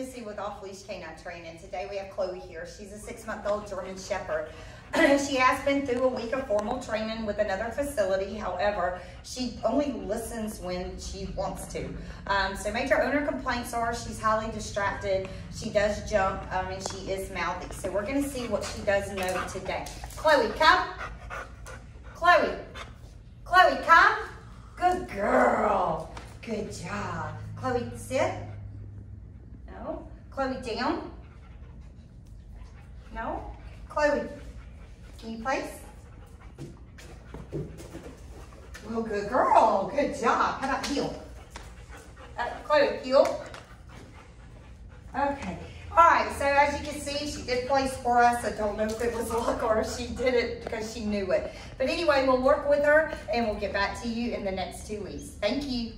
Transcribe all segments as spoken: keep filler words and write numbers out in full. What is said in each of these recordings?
Tracy with Off Leash K nine Training. Today we have Chloe here. She's a six-month-old German Shepherd. She has been through a week of formal training with another facility. However, she only listens when she wants to. Um, so major owner complaints are she's highly distracted, she does jump, um, and she is mouthy. So we're gonna see what she does know today. Chloe, come. Chloe. Chloe, come. Good girl. Good job. Chloe, sit. No. Chloe, down. No. Chloe, can you place? Well, good girl. Good job. How about heel? Uh, Chloe, heel. Okay. All right. So as you can see, she did place for us. I don't know if it was luck or if she did it because she knew it. But anyway, we'll work with her and we'll get back to you in the next two weeks. Thank you.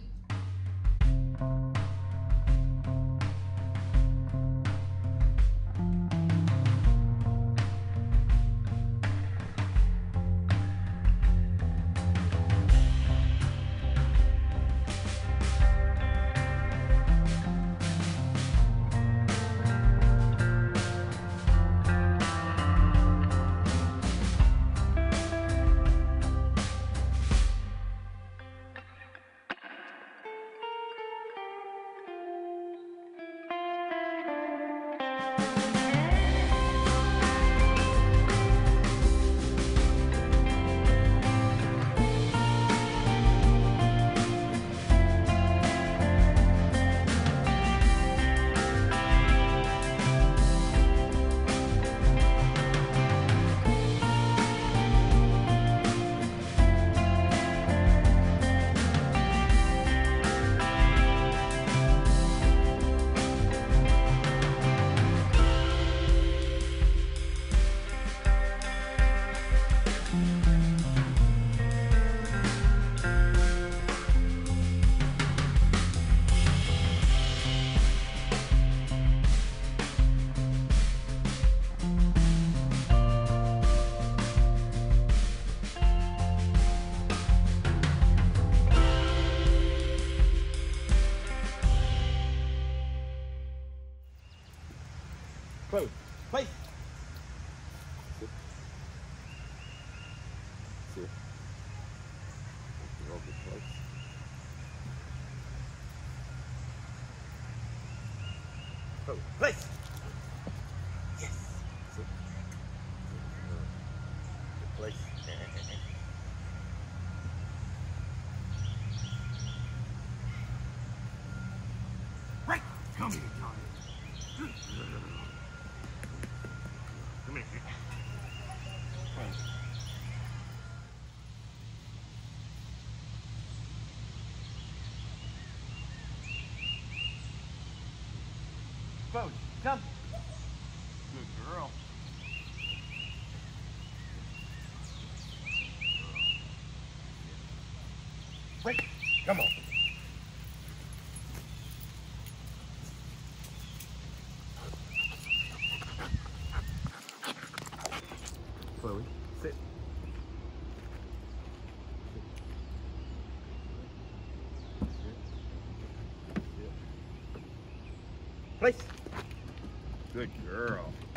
Chloe, place. Sit. Sit. You're all good place. Chloe, place. Yes. Sit. Sit. Good place. Right. Come here, Johnny. Come here. Chloe, come. Good girl. Wait, come on. Chloe, sit. Place. Good girl.